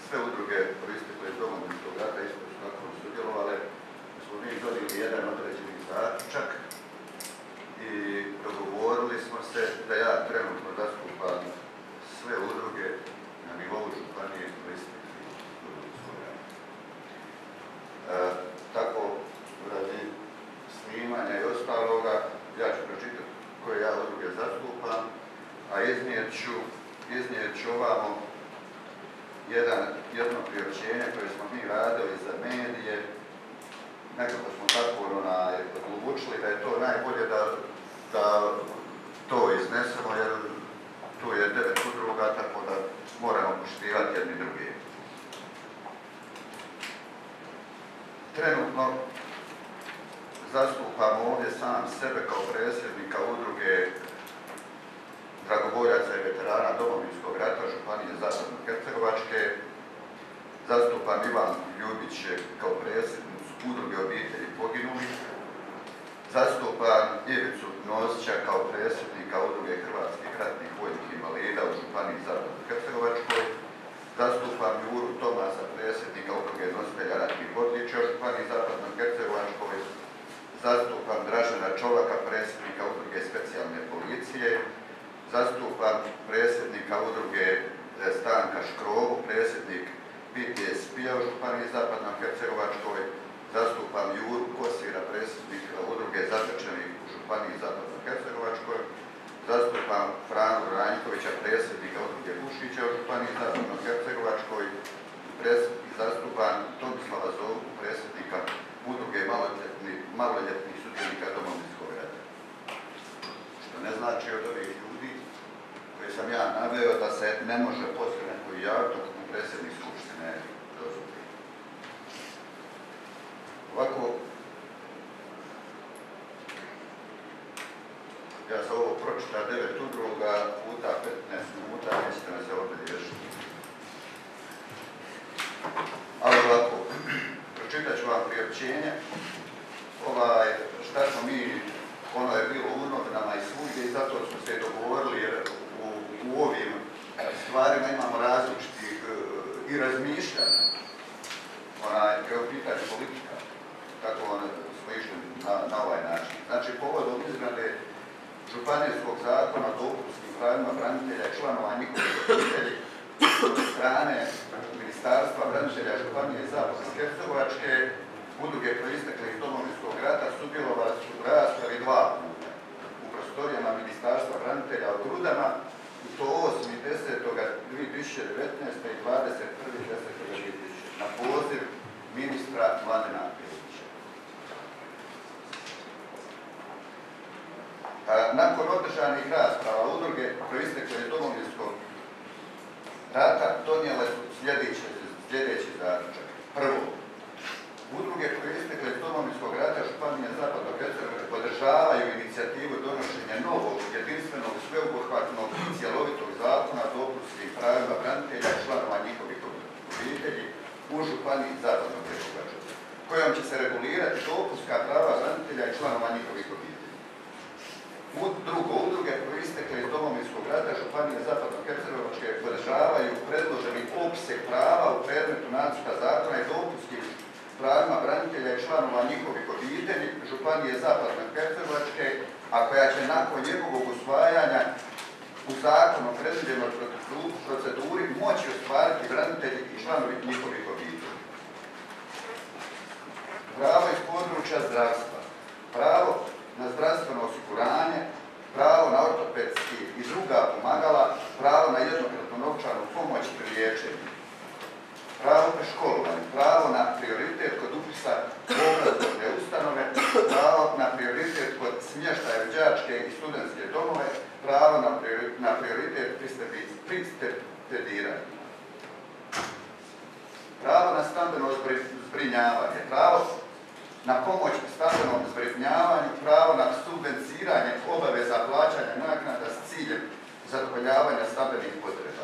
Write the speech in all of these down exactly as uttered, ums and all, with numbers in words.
sve udruge proistekle iz Domovinskog rata isto su tako sudjelovale, smo mi donijeli jedan određeni zaključak i dogovorili smo se da ja trenutno zastupam sve udruge na nivou županije proistekle iz Domovinskog rata. E, tako, radi snimanja i ostaloga, ja ću pročitati koje ja udruge zastupam, a iznijet ću, iznijet ću ovamo jedan, jedno priopćenje koje smo mi radili za medije. Nekako smo tako onaj, odlučili da je to najbolje da, da to iznesemo, jer tu je devet udruga, tako da moramo poštivati jedni drugi. Trenutno zastupam ovdje sam sebe kao predsjednika udruge dragovoljaca i veterana Domovinskog rata Županije Zapadno-Hercegovačke. Zastupam Ivan Ljubić kao predsjednicu udruge obitelji poginulih. Zastupam Ivicu Nozića kao predsjednika udruge hrvatskih ratnih vojnih invalida u Županiji Zapadno-Hercegovačkoj. Zastupam Juru Tomasa, predsjednika udruge nositelja ratnih odličja u Županiji Zapadno-Hercegovačkoj. Zastupam Dražena Čolaka, predsjednika udruge specijalne policije. Zastupam predsjednika udruge Stanka Škrovu, predsjednik P T S P-a u Županiji Zapadno-Hercegovačkoj. Zastupam Juru Kosira, predsjednika udruge Zatečenih u Županiji Zapadno-Hercegovačkoj. Zastupam Franu Ranjkovića, predsjednika udruge Bušića u Županiji Zapadno-Hercegovačkoj. Zastupam Tomislava Zovku, predsjednika udruge maloljetnih sudionika Domovinskog rata. Što ne znači od ovih ljudi koje sam ja naveo da se ne može poslije neko javiti kako predsjednik Skupštine dozvoli. Ovako, ja sam ovo pročitao devet udruga puta petnaest minuta, nećete me se ovdje riješiti. Ali ovako, pročitat ću vam priopćenje. Ovaj, šta smo mi, ono je bilo u novinama i svugdje i zato smo se dogovorili jer u, u ovim stvarima imamo različitih uh, i razmišljanja. Onaj, kao pitanje politika, tako ono, smo išli na, na ovaj način. Znači, povodom izrade Županijskog zakona o dopunskim pravima branitelja i članova njihovih obitelji od strane Ministarstva branitelja Županije Zapadno-Hercegovačke, udruge proistekle iz Domovinskog rata sudjelovali su u raspravi dva puta u prostorijama Ministarstva branitelja u Grudama, i to osmog desetog dvije tisuće devetnaeste. i dvadeset prvog desetog dvije tisuće na poziv ministra Mladena Krstića. Nakon održanih rasprava udruge proistekle iz Domovinskog rata donijele su sljedeći, sljedeći zaključak. Prvo, udruge proistekle iz Domovinskog rata Županije Zapadno-Hercegovačke podržavaju inicijativu donošenja novog, jedinstvenog, sveobuhvatnog i cjelovitog zakona o dopunskim pravima branitelja i članova njihovih obitelji u Županiji Zapadno-Hercegovačke, kojom će se regulirati dopunska prava branitelja i članova njihovih obitelji. Drugo, udruge proistekle iz Domovinskog rata Županije Zapadno-Hercegovačke podržavaju predloženi opseg prava u predmetu nacrta zakona i dopunskim pravima branitelja i članova njihovih obitelji Županije Zapadno-Hercegovačke, a koja će nakon njegovog usvajanja u zakonu predviđenoj proceduri moći ostvariti branitelji i članovi njihovih obitelji. Pravo iz područja zdravstva, pravo na zdravstveno osiguranje, pravo na ortopedski i druga pomagala, pravo na jednokratnu novčanu pomoć pri liječenju, pravo na školovanje, pravo na prioritet kod upisa u obrazovne ustanove, pravo na prioritet kod smještaja u đačke i studentske domove, pravo na, priori, na prioritet pri stipendiranju, pravo na stambeno zbrinjavanje, pravo na pomoć stambenom zbrinjavanju, pravo na subvenciranje obaveza plaćanja naknada s ciljem zadovoljavanja stambenih potreba,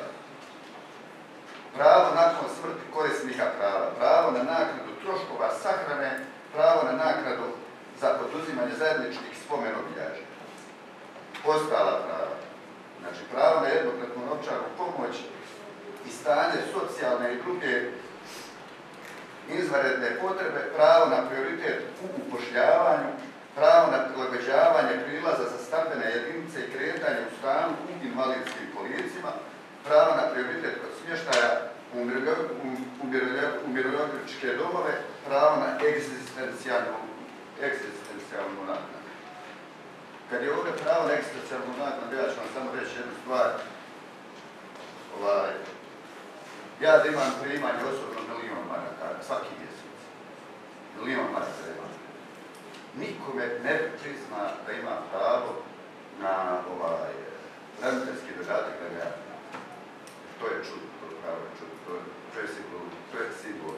pravo nakon smrti korisnika prava, pravo na naknadu troškova sahrane, pravo na naknadu za poduzimanje zajedničkih spomen-obilježja. Ostala prava, znači pravo na jednokratnu novčanu pomoć iz stanje socijalne i druge izvanredne potrebe, pravo na prioritet u upošljavanju, pravo na prilagođavanje prilaza za stambene jedinice i kretanje u stanu u invalidskim kolicima, pravo na prioritet kod smještaja u umirovljeničke domove, pravo na egzistencijalnu, egzistencijalnu naknadu. Kad je ovdje pravo na egzistencijalnu naknadu, ja ću vam samo reći jednu stvar. Ovaj, ja da imam primanje osobno milijon maraka svaki mjesec. Milijon maraka imam. Nikome ne prizna da ima pravo na ovaj braniteljski dodatak da ga to je čudno, to je pravo čudno, to je, to je simbol, to je simbol.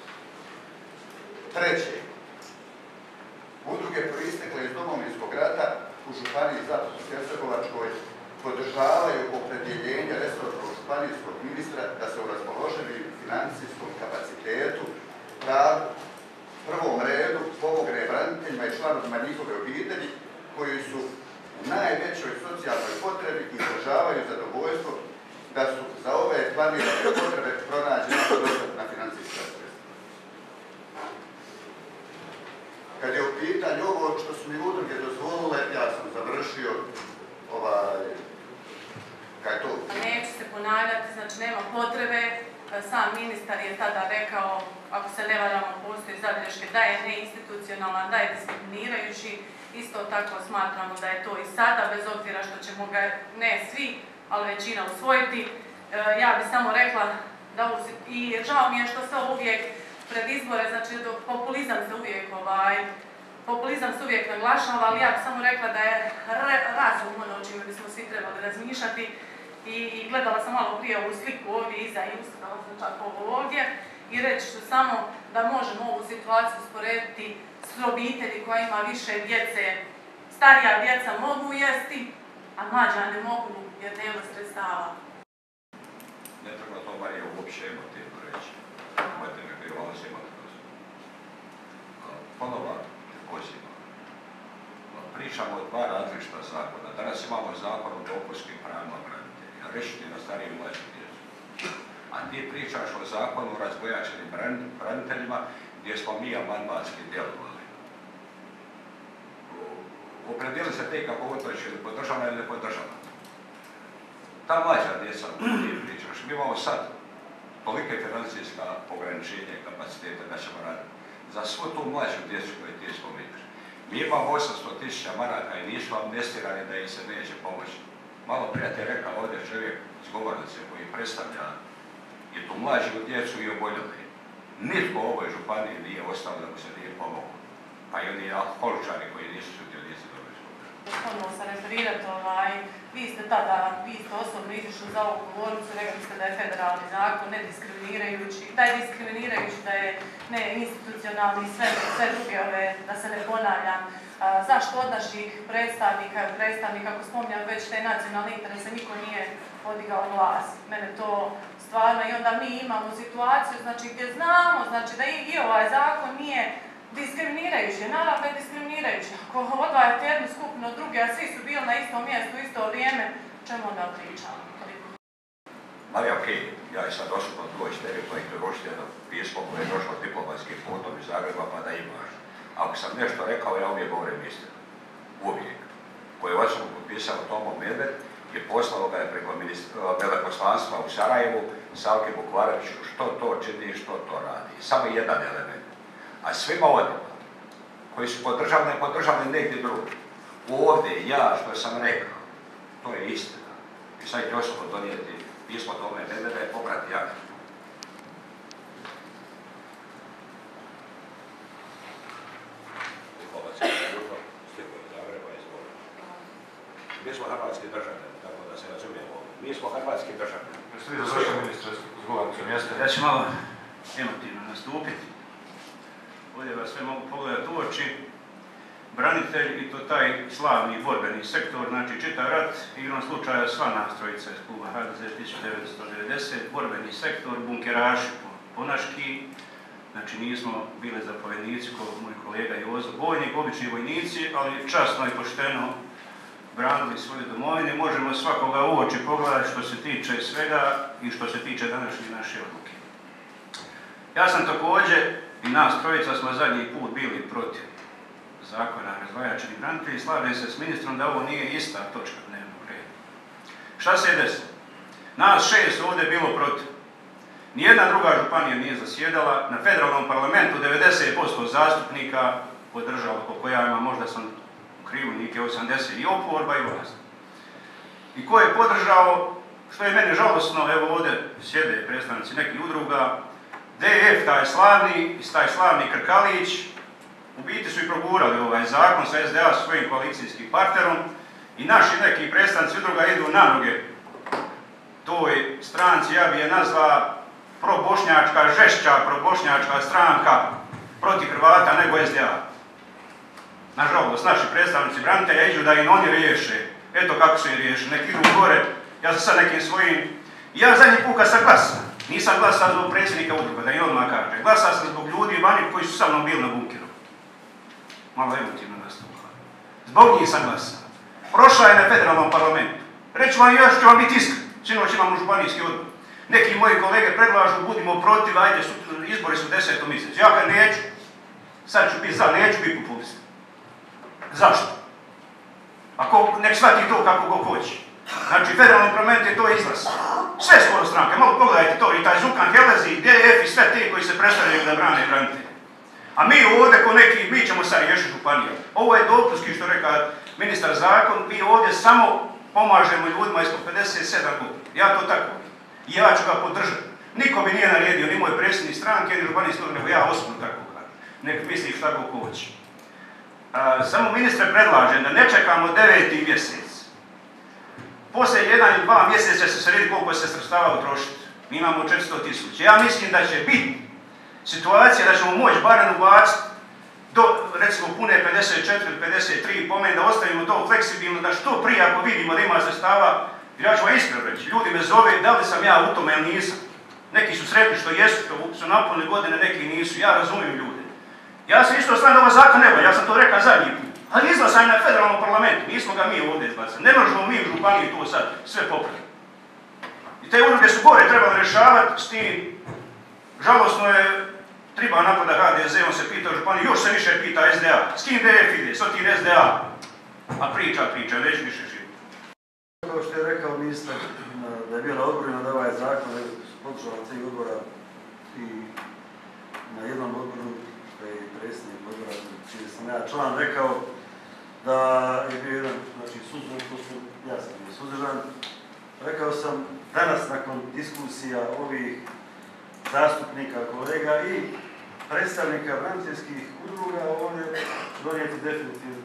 Treće, udruge proistekle iz Domovinskog rata u Županiji Zapadno-Hercegovačkoj podržavaju opredjeljenje resornog županijskog ministra da se u raspoloženim financijskom kapacitetu pravu prvom redu pomogne braniteljima i članovima njihove obitelji koji su u najvećoj socijalnoj potrebi i izražavaju zadovoljstvo da su za ove planirane potrebe pronađena dostatna financijska sredstva. Kad je u pitanju ovo što su mi udruge dozvolile, ja sam završio ovaj, kaj je to? Neću se ponavljati, znači nema potrebe. Sam ministar je tada rekao, ako se ne varamo, postoji zabilješke da je neinstitucionalan, da je diskriminirajući. Isto tako smatramo da je to i sada, bez obzira što ćemo ga, ne svi, ali većina usvojiti. Ja bih samo rekla da i žao mi je što se uvijek pred izbore, znači populizam se uvijek ovaj, populizam se uvijek naglašava, ali ja bih samo rekla da je razum ono čime bismo svi trebali razmišljati. I gledala sam malo prije ovu sliku ovdje iza i ustala sam čak ovo ovdje i reći ću samo da možemo ovu situaciju usporediti s obitelji koja ima više djece. Starija djeca mogu jesti, a mlađa ne mogu jer nema sredstava. Ne treba to Marija uopće emotivno reći. Mojte me bio malo imati kroz. Ponovo takozima. Pričamo o dva različita zakona. Danas imamo zakon o dopunskim pravima branitelja. Reći ti na starijim mlađim djecu. A ti pričaš o zakonu o razbojačenim braniteljima gdje smo mi amandmanski djelovali. Opredijeli se te kako utvrći ili podržava ili ne podržava. Ta mlađa djeca o kojoj ti pričaš, mi imamo sad tolike financijska ograničenja i kapacitete da ćemo raditi. Za svu tu mlađu djecu koju ti spominješ. Mi imamo osamsto tisuća maraka i nisu amnestirani da im se neće pomoći. Malo prijatelj rekao ovdje čovjek iz govornice koji predstavlja i tu mlađu djecu i oboljeli. Nitko u ovoj županiji nije ostao da mu se nije pomoglo. Pa i oni alkoholičari koji nisu sudionici Domovinskog rata. Ponovno se referirati, ovaj, vi ste tada, vi ste osobno izišli za ovu govornicu, rekli ste da je federalni zakon nediskriminirajući, da je diskriminirajući, da je neinstitucionalni i sve, sve druge ove, da se ne ponavljam. A, zašto od naših predstavnika i predstavnika, ako spominjam već te nacionalne interese, niko nije podigao glas. Mene to stvarno, i onda mi imamo situaciju, znači gdje znamo, znači da i, i ovaj zakon nije diskriminirajući, naravno je diskriminirajući. Ako odvajate jednu skupinu od druge, a svi su bili na istom mjestu u isto vrijeme, čemu onda pričamo? Ali okej, ja i sad osobno tvoj stereo koji je došli jedno pismo koje je došlo diplomatskim putom iz Zagreba pa da imaš. Ako sam nešto rekao, ja uvijek govorim istinu. Uvijek. Koje je osobno potpisao Tomo Medved i poslao ga je preko veleposlanstva u Sarajevu, Savke Bukvareviću, što to čini i što to radi. Samo jedan element. A svima onima koji su podržavni, podržavni negdje drugi. Ovdje, ja, što sam rekao, to je istina. I sad ću osobno donijeti pismo tome Medveda i poprati akt. Mi smo hrvatski državljani, tako da se razumijemo. Mi smo hrvatski državljani. Jeste vi završili ministre s govornicom, jeste? Ja ću malo emotivno nastupiti. Ovdje vas sve mogu pogledati u oči. Branitelj i to taj slavni borbeni sektor, znači čitav rat, igrom slučaja sva nastrojica iz kluba H D Z tisuću devetsto devedeset, borbeni sektor, bunkeraši ponaški, znači nismo bili zapovjednici kao moj kolega Jozo Bojnik, obični vojnici, ali časno i pošteno branili svoju domovinu, možemo svakoga u oči pogledati što se tiče svega i što se tiče današnje naše odluke. Ja sam također i nas trojica smo zadnji put bili protiv zakona razvojačeni branitelji i slažem se s ministrom da ovo nije ista točka dnevnog reda. Šta se je desilo? Nas šest ovdje je bilo protiv. Nijedna druga županija nije zasjedala, na federalnom parlamentu devedeset posto zastupnika podržalo, koliko ja imam, možda sam u krivu, nike osamdeset i oporba i vlast. I ko je podržao, što je meni žalosno, evo ovdje sjede predstavnici nekih udruga, D F, taj slavni, taj slavni Krkalić, u biti su i progurali ovaj zakon sa S D A svojim koalicijskim partnerom i naši neki predstavnici udruga idu na noge toj stranci, ja bi je nazva probošnjačka, žešća probošnjačka stranka protiv Hrvata nego S D A. Nažalost, naši predstavnici branitelja iđu da im oni riješe. Eto kako se riješe, neki idu gore, ja sam sad nekim svojim... Ja zadnji put kad sam glasao, nisam glasao zbog predsjednika udruga, da im odmah kaže. Glasao sam zbog ljudi vani koji su sa mnom bili na bunkeru. Malo emotivno nastupa. Zbog njih sam glasao. Prošla je na federalnom parlamentu. Reću vam još, ću vam biti iskren. Sinoć imamo županijski odbor. Neki moji kolege predlažu, budimo protiv, ajde, izbori su u desetom mjesecu. Ja kad neću, sad ću biti za, neću biti populist. Zašto? Ako nek shvati to kako go hoće. Znači, federalni parlament je to izlaz. Sve skoro stranke, malo pogledajte to, i taj Zukan Helezi, i D F, i sve te koji se predstavljaju da brane branitelje. A mi ovdje ko neki, mi ćemo sad riješiti županiju. Ovo je dopunski, što reka ministar zakon, mi ovdje samo pomažemo ljudima ispod pedeset sedam godina. Ja to tako. I ja ću ga podržati. Niko mi nije naredio, ni moj predsjednik stranke, ni županijski odbor, nego ja osobno tako gledam. Nek misli šta go hoće. Samo ministre predlažem da ne čekamo deveti mjesec. Poslije jedan ili dva mjeseca će se vidjeti koliko se sredstava utrošiti. Mi imamo četiristo tisuća. Ja mislim da će biti situacija da ćemo moći barem ubaciti do, recimo, pune pedeset četiri ili pedeset tri po meni, da ostavimo to fleksibilno, da što prije ako vidimo da ima sredstava, jer ja ću vam iskreno reći, ljudi me zove da li sam ja u tome ili nisam. Neki su sretni što jesu, što su napunili godine, neki nisu. Ja razumijem ljude. Ja sam isto stan da ovaj zakon ne valja, ja sam to rekao zadnji put. Ali izglasaj na federalnom parlamentu, nismo ga mi ovdje izglasali. Ne možemo mi u županiji to sad sve popraviti. I te udruge su gore trebali rješavati s tim. Žalosno je, treba napada H D Z, on se pita u županiji, još se više pita S D A. S kim D F ide, s tim S D A. A priča, priča, neće više živjeti. Kao što je rekao ministar, da je bio na odborima da ovaj zakon, da je podržala tri odbora i na jednom odboru, što je predsjednik odbora, čiji sam ja član, rekao da je bio jedan, znači, suzdržan, to su, ja sam bio suzdržan. Rekao sam danas, nakon diskusija ovih zastupnika, kolega i predstavnika braniteljskih udruga, ovdje donijeti definitivno.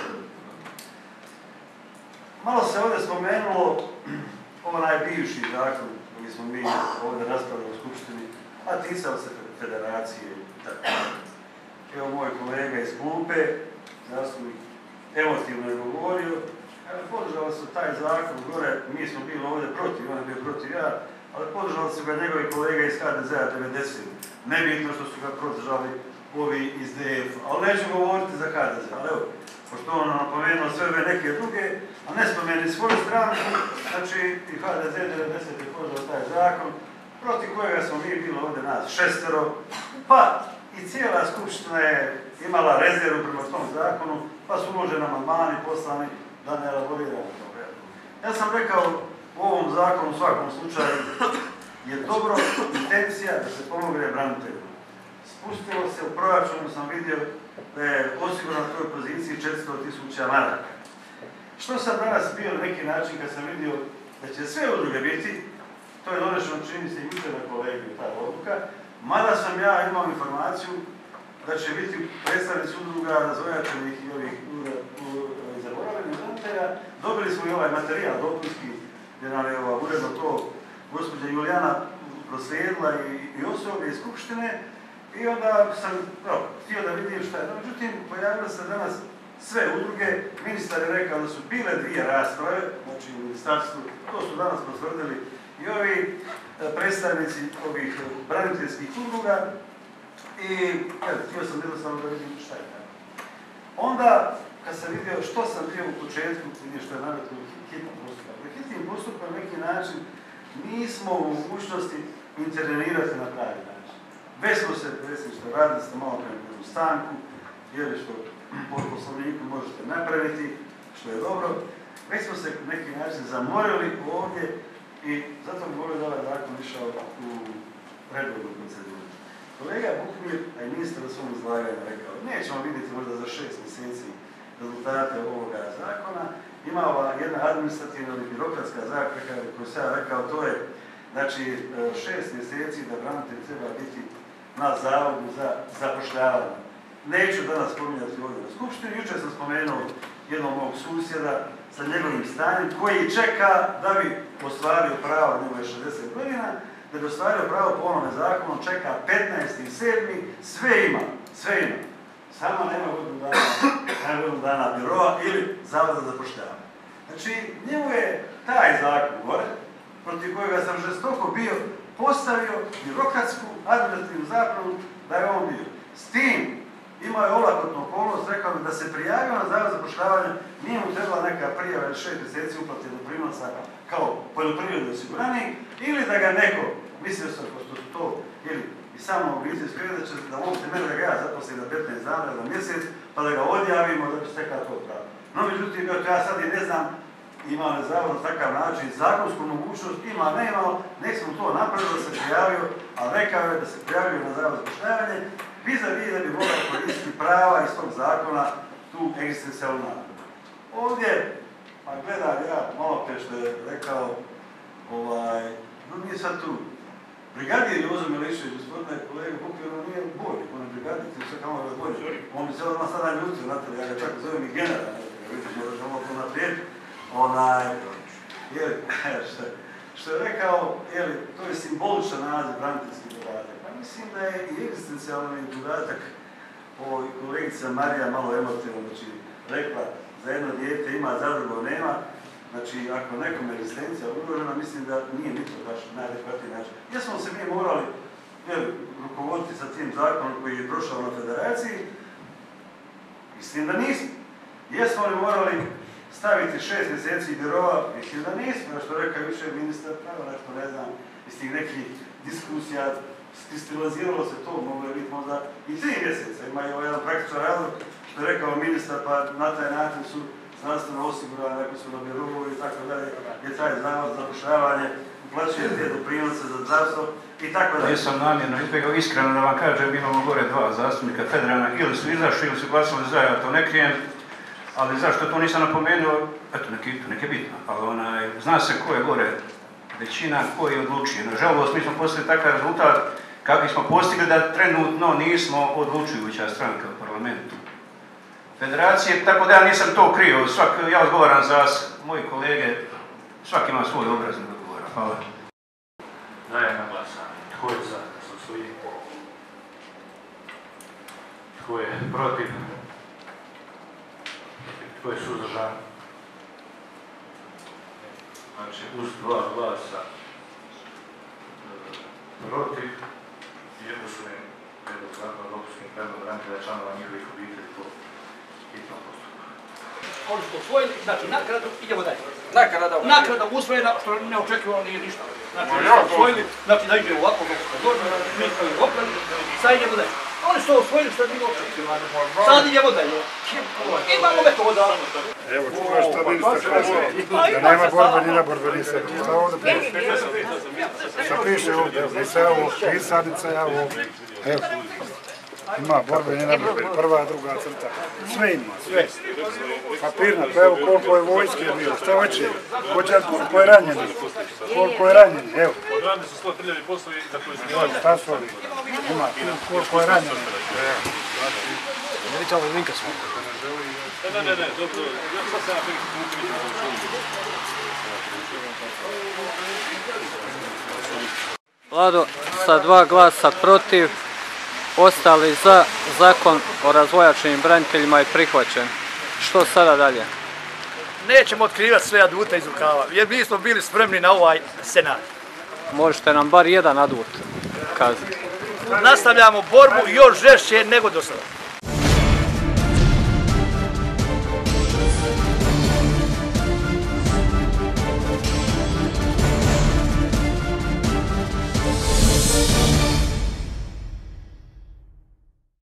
Malo se ovdje spomenulo onaj bivši zakon koji smo mi ovdje raspravili u Skupštini, a ticao se federacije. Evo moj kolega iz klupe, zastupnik, emotivno je govorio, podržali su taj zakon gore, mi smo bili ovdje protiv, on je bio protiv ja, ali podržali su ga njegovi kolega iz H D Z A devedeset. Nebitno što su ga podržali ovi iz D F, ali neću govoriti za H D Z, ali evo, pošto on napomenuo sve ove neke druge, a ne spomeni svoju stranu, znači i H D Z devedeset je podržao taj zakon, protiv kojega smo mi bili ovdje nas šestero, pa i cijela skupština je imala rezervu prema tom zakonu, pa su uloženi amandmani poslani da ne elaboriramo to. Ja sam rekao, u ovom zakonu u svakom slučaju je dobro intencija da se pomogne braniteljima. Spustilo se u proračunu, sam vidio da je osigurano na toj poziciji četiristo tisuća maraka. Što sam danas bio na neki način kad sam vidio da će sve udruge biti, to je donešeno čini se i jučer na kolegiju ta odluka, mada sam ja imao informaciju da će biti predstavnici udruga razvojačenih i ovih zaboravljenih branitelja. Dobili smo i ovaj materijal dopunski, gdje nam je uredno to gospođa Julijana proslijedila i, i osobe iz Skupštine. I onda sam no, htio da vidim šta je. No, međutim, pojavile se danas sve udruge. Ministar je rekao da su bile dvije rasprave, znači u ministarstvu, to su danas potvrdili i ovi predstavnici ovih braniteljskih udruga. I evo, htio sam jednostavno da vidim šta je. Onda, kad sam vidio što sam bio u početku, što je naviklo hitni postupak. Hitni postupak na neki način nismo u mogućnosti intervenirati na pravi način. Već smo se, predsjedništvo, radili ste malo prema stanku, jer što po poslovniku možete napraviti, što je dobro. Već smo se na neki način zamorili ovdje i zato bi volio da ovaj zakon išao u redovnu proceduru. Kolega Bukmir, a i ministar u svom izlaganju rekao, nećemo vidjeti možda za šest mjeseci rezultate ovoga zakona. Ima ova jedna administrativna ili birokratska zapreka koju sam ja rekao, to je znači šest mjeseci da branitelj treba biti na zavodu za zapošljavanje. Neću danas spominjati ovdje na skupštini, jučer sam spomenuo jednog mog susjeda sa njegovim stanjem koji čeka da bi ostvario pravo, njegov je šezdeset godina, da bi ostvario pravo po onome zakonu, čeka petnaesti sedmi sve ima, sve ima. Samo nema godinu dana, nema godinu dana biroa ili zavoda za zapošljavanje. Znači, njemu je taj zakon gore, protiv kojega sam žestoko bio, postavio birokratsku, administrativnu zapravu da je on bio. S tim imao je olakotnu okolnost, rekao mi da se prijavio na zavod za zapošljavanje, nije mu trebala neka prijava ili šest mjeseci uplate doprinosa kao poljoprivredni osiguranik, ili da ga neko, mislio sam ko što su to, ili i samo obiteljski da će da uopšte mene da ga ja zaposlim na petnaest dana ili na mjesec, pa da ga odjavimo da bi stekao to pravo. No, međutim, ja sad i ne znam, ima li zavod na takav način zakonsku mogućnost, ima, ne imao, nek smo to napravili da se prijavio, ali rekao je da se prijavio na zavod za zapošljavanje, vis-a-vis da bi mogao koristiti prava iz tog zakona tu egzistencijalnu naknadu. Ovdje, pa gledam ja malo pre što je rekao, ovaj, no nije sad tu. Brigadir Jozo Milišević, gospodine kolega Bukir, on nije bolji, on je brigadir, ti sve kao da je bolji. On bi se odmah sada ljutio, znate, ja ga čak zovem i general, vidite, možda ovo to naprijed. Onaj, jeli, što, što je rekao, jeli, to je simboličan naziv braniteljski dodatak. Pa mislim da je i egzistencijalni dodatak, ovo kolegica Marija malo emotivno, znači, rekla, za jedno dijete ima, za drugo nema. Znači, ako nekom je egzistencija ugrožena, mislim da nije niko baš najadekvatniji način. Jesmo se mi morali jeli, rukovoditi sa tim zakonom koji je prošao na federaciji? Mislim da nismo. Jesmo li morali staviti šest mjeseci birova? Mislim da nismo, što rekao jučer ministar, pravo nešto ne znam, iz tih nekih diskusija, kristaliziralo se to, moglo je biti možda i tri mjeseca. Ima i ovaj jedan praktičan razlog, što je rekao ministar, pa na taj način su znanstveno osigurani, ako su na birovu i tako dalje, je taj zavod za zapošljavanje, uplaćuje te doprinose za zdravstvo i tako dalje. Nisam namjerno izbjegao, iskreno da vam kažem, imamo gore dva zastupnika federalna, ili su izašli ili su glasali za, ja to ne krijem, ali zašto to nisam napomenuo, eto, neke je bitno, ali onaj, zna se ko je gore većina, ko je odlučio. Nažalost, mi smo postigli takav rezultat kakvi smo postigli da trenutno nismo odlučujuća stranka u parlamentu federacije, tako da ja nisam to krio, svak, ja odgovaram za moji kolege, svaki ima svoj obraz da odgovara. Hvala. Dajem na glasanje. Tko je za da se usvoji? Tko je protiv? Tko je suzdržan? Znači, uz dva glasa protiv je usvojen prijedlog zakona o dopunskim pravima branitelja članova njihovih obitelji po hitnom postupku. Oni su usvojili, znači nakradu, idemo dalje. Nakrada usvojena. Nakrada usvojena, što ne očekivamo nije ništa. Znači, oni su usvojili, znači da ide ovako, kako se dođe, mi smo ih oprali, sad idemo dalje. Oni su to usvojili, što nije očekivano. Sad idemo dalje. Imamo metoda. Evo, čuvaš što ministar kaže, da nema borbenina, borbeni se. Šta ovdje piše? Šta piše ovdje? Nisam ja ovo, pisanica ja ovo. Evo. Ima borbenina, prva, druga crta. Sve ima, sve. Papirnat, evo koliko je vojske bilo, šta hoće? Hoće koliko je ranjeni? Koliko je ranjeni, evo. Odradili su sto trljavi poslovi za koji se Evo, šta su ovi? Ima, koliko je ranjeni. Ne vidite ovo linka smo. Ne, ne, ne, ne, dobro, ja sad sam ja Vlado, sa dva glasa protiv, ostali za, zakon o razvojačenim braniteljima je prihvaćen. Što sada dalje? Nećemo otkrivati sve adute iz rukava, jer mi smo bili spremni na ovaj senat. Možete nam bar jedan adut kazati. Nastavljamo borbu još žešće nego do sada.